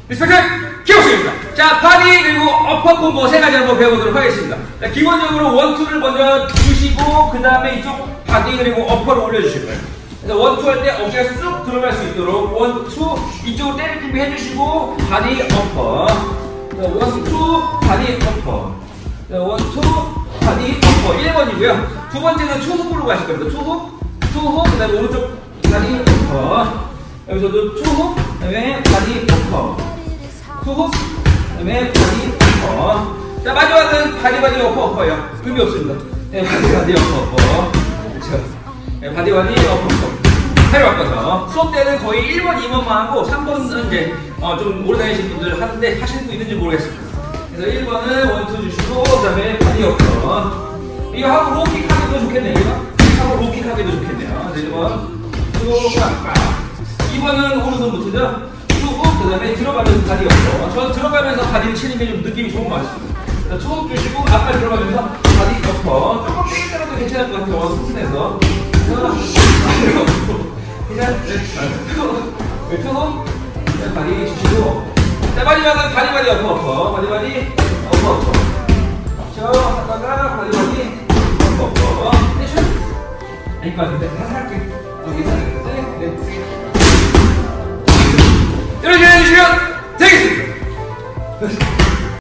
리스펙트 키워스입니다. 자, 바디 그리고 어퍼 콤보 세 가지 한번 배워보도록 하겠습니다. 자, 기본적으로 원투를 먼저 주시고 그 다음에 이쪽 바디 그리고 어퍼를 올려주실 거예요. 그래서 원투 할 때 어깨가 쑥 들어갈 수 있도록 원투 이쪽으로 때릴 준비 해주시고 바디 어퍼. 자, 원투 바디 어퍼. 자, 원투 바디 어퍼 1번이고요. 두 번째는 투훅으로 가실 겁니다. 투훅 그 다음에 오른쪽 바디 어퍼. 여기서도 투훅 그 다음에 바디 어퍼. 투훅 그 다음에 바디 어퍼. 자, 마지막은 바디 어퍼예요. 의미 없습니다. 네, 바디 어퍼. 그렇죠. 네, 바디 어퍼. 하루 바꿔서 수업 때는 거의 1번, 2번만 하고 3번은 이제 좀 오래 다니신 분들 하는데 하시는 분 있는지 모르겠습니다. 그래서 1번은 원투 주시고 그 다음에 바디 어퍼. 이거 하고 로킥 하기도 좋겠네요. 이거 하고 로킥 하기도 좋겠네요. 그래서 1번 쭉 빡빡. 2번은 오른손부터죠. 쭉 그 다음에 들어가면서 바디 어퍼. 저 들어가면서 바디를 치는 게 좀 느낌이 좋은 것 같습니다. 그래서 쭉 주시고 앞발 들어가면서 바디 어퍼. 조금 빼더라도 괜찮을 것 같아요. 승진해서. 그냥 투호 바디 주시고. 자, 마지막은 바디 어퍼. 바디 어퍼. 저 하다가 바디 어퍼. 떼셔. 아닐 것 같은데 다시 할게. 괜찮아요. 네. 이렇게 해주시면 되겠습니다.